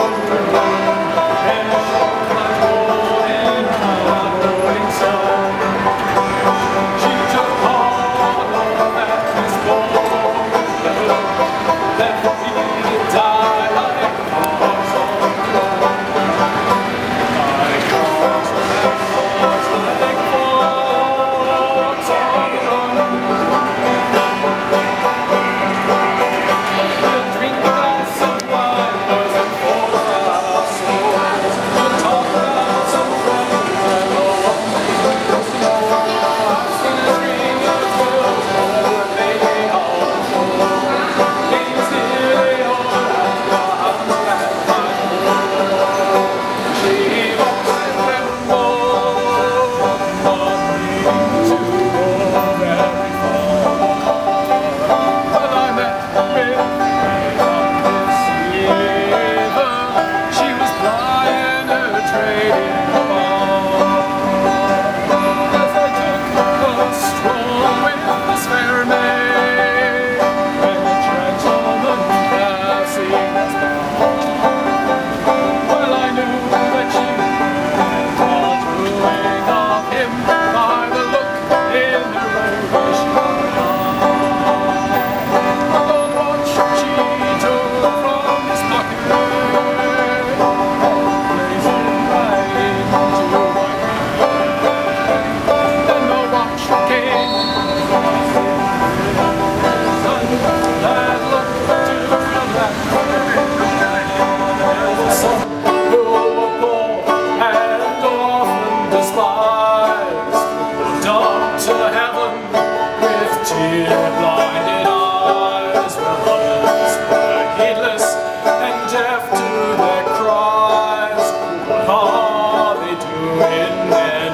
Tear-blinded eyes where others were heedless and deaf to their cries. What are they doing there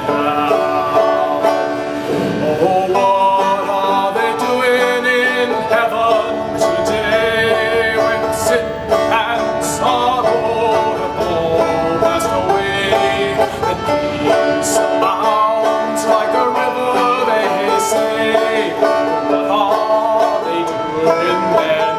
now? Oh, what are they doing in heaven today, when sin and sorrow have all passed away, and peace abounds like a river, they say? In there.